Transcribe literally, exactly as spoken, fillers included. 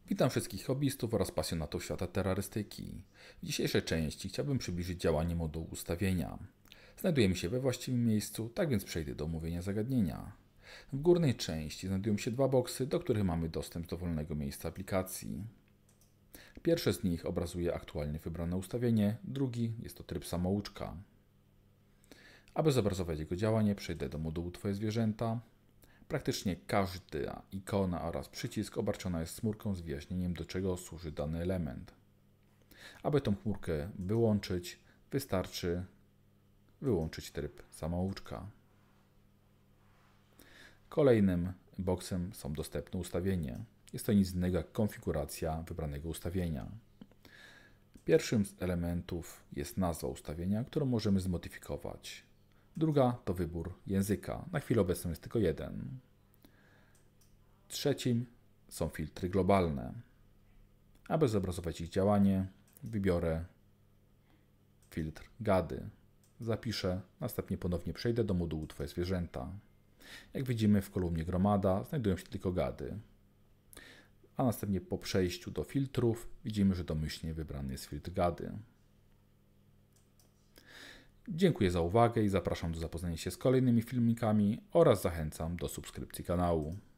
Witam wszystkich hobbystów oraz pasjonatów świata terrorystyki. W dzisiejszej części chciałbym przybliżyć działanie modułu ustawienia. Znajdujemy się we właściwym miejscu, tak więc przejdę do omówienia zagadnienia. W górnej części znajdują się dwa boksy, do których mamy dostęp z dowolnego miejsca aplikacji. Pierwszy z nich obrazuje aktualnie wybrane ustawienie, drugi jest to tryb samouczka. Aby zobrazować jego działanie, przejdę do modułu Twoje zwierzęta. Praktycznie każda ikona oraz przycisk obarczona jest chmurką z wyjaśnieniem, do czego służy dany element. Aby tą chmurkę wyłączyć, wystarczy wyłączyć tryb samouczka. Kolejnym boksem są dostępne ustawienia. Jest to nic innego jak konfiguracja wybranego ustawienia. Pierwszym z elementów jest nazwa ustawienia, którą możemy zmodyfikować. Druga to wybór języka. Na chwilę obecną jest tylko jeden. Trzecim są filtry globalne. Aby zobrazować ich działanie, wybiorę filtr gady. Zapiszę, następnie ponownie przejdę do modułu Twoje zwierzęta. Jak widzimy, w kolumnie gromada znajdują się tylko gady. A następnie po przejściu do filtrów widzimy, że domyślnie wybrany jest filtr gady. Dziękuję za uwagę i zapraszam do zapoznania się z kolejnymi filmikami oraz zachęcam do subskrypcji kanału.